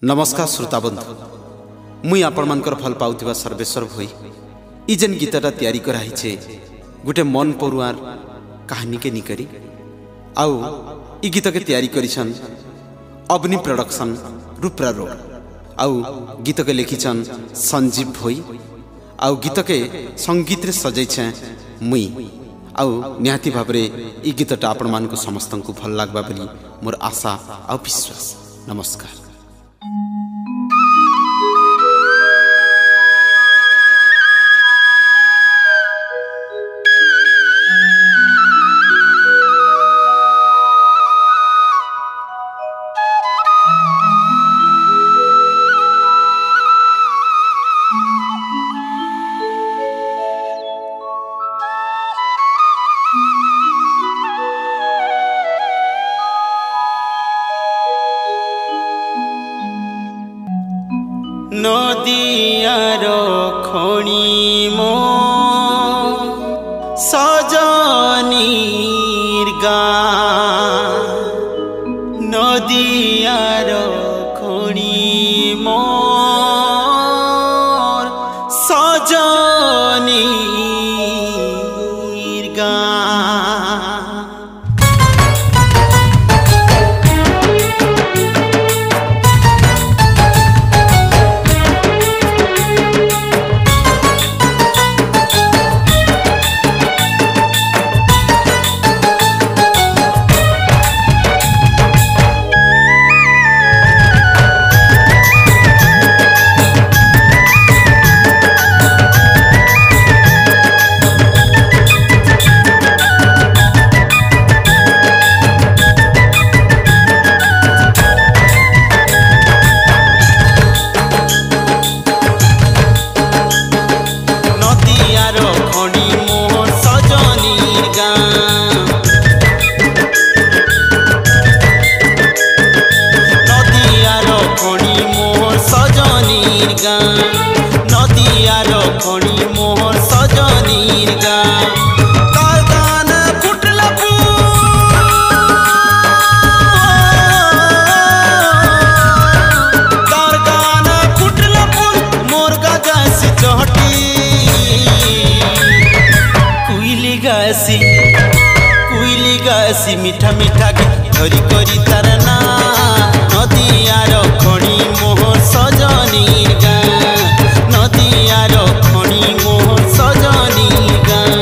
नमस्कार श्रोता बंधु मुई आपण मानकर भल पाउथिबा सर्वेश्वर भई ई जेन गीतटा तैयारी कराई छे गुटे मन परुआर कहानी के निकरी आउ ई गीत के तैयारी करिछन अग्नि प्रोडक्शन रूपरा रोड आउ गीत के लिखिछन संजीव भई आउ गीत के संगीत रे सजै छे मुई आउ निहाती भाबरे ई गीतटा आपण मान को समस्त को भल लागबा बोली मोर आशा आउ विश्वास। नमस्कार। नदियार खणी मो सजनीर गाँ नदियार खणी मो सजनीर गाँ नदियार खणी मोहर सजनीर गाँ तार गान फुटला तार गान फुटला मोर गासी चहटी कुइली गासी मीठा मीठा धरी करी तार ना नदियार खणी मोहर सजनीर गाँ नदियार खणी मोहर सजनीर गाँ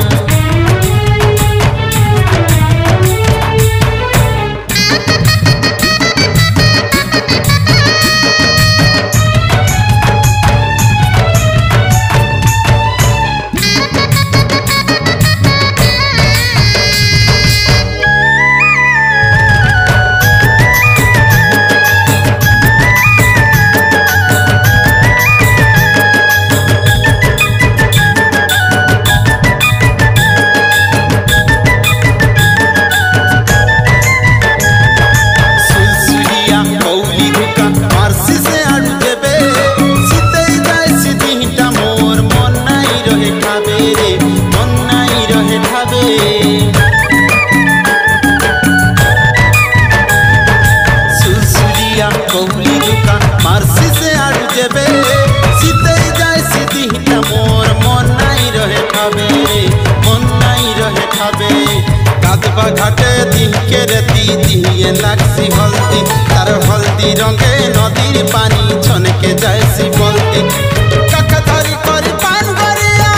मार्सी से आड़ू जेबे सीते जाए सीधी मोर मन नहीं रहे ठाबे मन नहीं रहे ठाबे कादबा घाटे दिन के रेती दिए लागसी हल्दी तार हल्दी रंगे नदीर पानी छनके जाए सी बल्दी काका धरी करी पान गरिया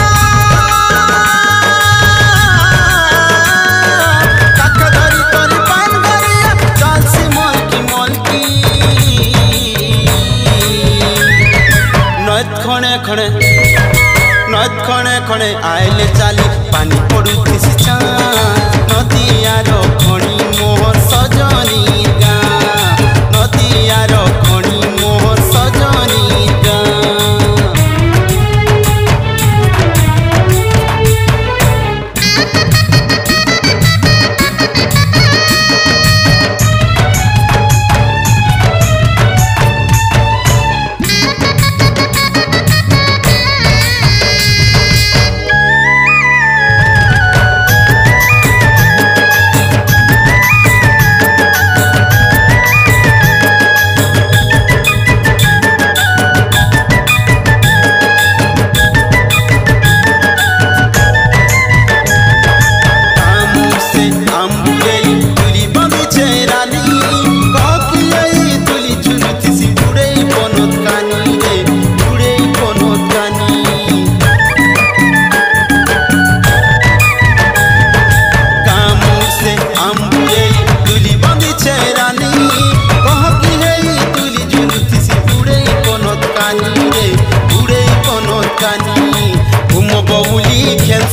काका धरी करी पान गरिया चालसी मलकी मलकी नद खणे खणे आइले चाली पानी पड़ुथिसी चाँ नदियार खणी मोहर सजनीर गाँ नदियार खणी मोहर सजनीर गाँ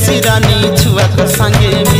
सिरानी छुआ कर संगे